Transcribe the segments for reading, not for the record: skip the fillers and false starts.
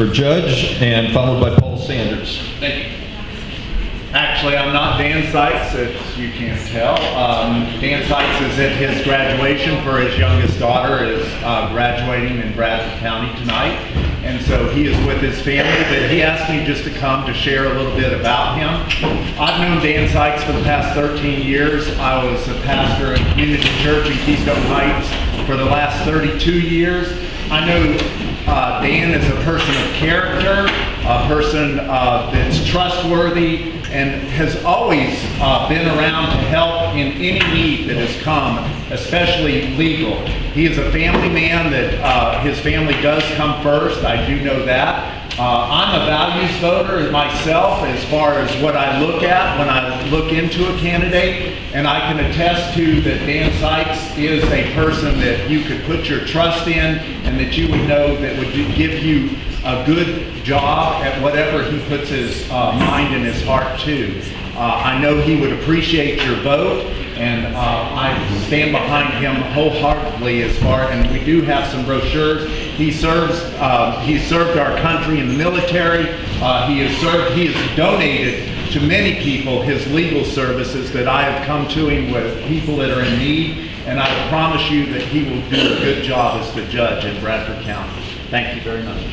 for judge, and followed by Paul Sanders. Thank you. Actually, I'm not Dan Sikes, as you can't tell. Dan Sikes is at his graduation for his youngest daughter is graduating in Bradford County tonight. And so he is with his family, but he asked me just to come to share a little bit about him. I've known Dan Sikes for the past 13 years. I was a pastor at Community Church in Keystone Heights for the last 32 years. I know Dan is a person of character, a person that's trustworthy, and has always been around to help in any need that has come, especially legal. He is a family man that his family does come first. I do know that. I'm a values voter myself as far as what I look at when I look into a candidate, and I can attest to that Dan Sikes is a person that you could put your trust in and that you would know that would give you a good job at whatever he puts his mind and his heart to. I know he would appreciate your vote, and I stand behind him wholeheartedly as far, and we do have some brochures. He served our country in the military. He has donated to many people his legal services that I have come to him with people that are in need, and I promise you that he will do a good job as the judge in Bradford County. Thank you very much.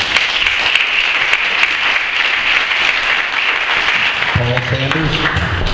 Paul Sanders.